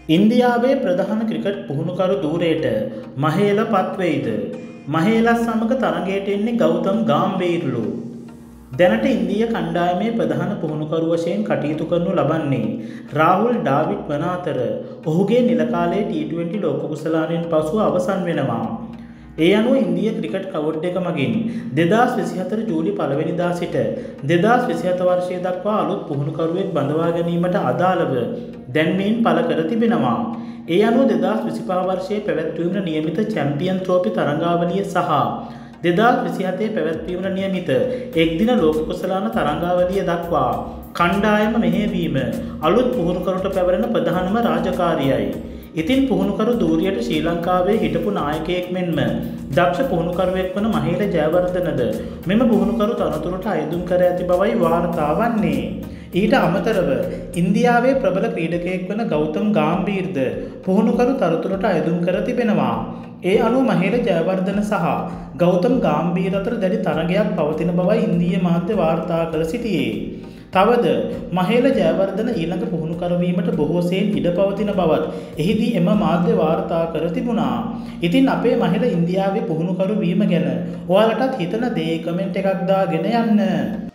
ඉන්දියාවේ ප්‍රධාන ක්‍රිකට් පුහුණුකරු ධූරයට මහේල පත්වෙයිද? මහේලත් සමග තරගයට එන්නේ ගෞතම් ගාම්බීර්ලු. දැනට ඉන්දීය කණ්ඩායමේ ප්‍රධාන පුහුණුකරු වශයෙන් කටයුතු කරනු ලබන්නේ රාහුල් ඩාවිඩ් වන අතර ඔහුගේ නිල කාලයේ T20 ලෝක කුසලානයෙන් පසුව අවසන් වෙනවා. ඒ අනුව ඉන්දීය ක්‍රිකට් කවුඩ් එක මගින් 2024 ජූලි 1 වෙනිදා සිට 2027 වර්ෂය දක්වා අලුත් පුහුණුකරුවෙක් බඳවා ගැනීමට අදාළව දැන්වීම් පළ කර තිබෙනවා. ඒ අනුව 2025 වර්ෂයේ පැවැත්වීමට නියමිත චැම්පියන් ත්‍රෝපි තරඟාවලිය සහ 2027 පැවැත්වීමට නියමිත එක්දින ලෝක කුසලාන තරඟාවලිය දක්වා කණ්ඩායම මෙහෙයවීම අලුත් පුහුණුකරුට පැවරෙන ප්‍රධානම රාජකාරියයි. ඉතින් පුහුණුකරු ධූරියට ශ්‍රී ලංකාවේ හිටපු නායකයෙක් මෙන්ම දක්ෂ පුහුණුකරුවෙක් වන මහේල ජයවර්ධනද මෙම පුහුණුකරු තනතුරට අයදුම් කර ඇති බවයි වාර්තා වන්නේ. ඊට අමතරව ඉන්දියාවේ ප්‍රබල ක්‍රීඩකයෙක් වන ගෞතම් ගාම්බීර්ද පුහුණුකරු තනතුරට අයදුම් කර තිබෙනවා. ඒ අනුව මහේල ජයවර්ධන සහ ගෞතම් ගාම්බීර් අතර දැඩි තරගයක් පවතින බවයි ඉන්දීය මාධ්‍ය වාර්තා කර සිටියේ. තවද මහේල ජයවර්ධන ඊළඟ පුහුණුකරු වීමට බොහෝ සෙයින් ඉඩ පවතින බවත් එහිදී එම මාධ්‍ය වාර්තා කර තිබුණා. ඉතින් අපේ මහේල ඉන්දියාවේ පුහුණුකරු වීම ගැන ඔයාලටත් හිතන දේ කමෙන්ට් එකක් දාගෙන යන්න.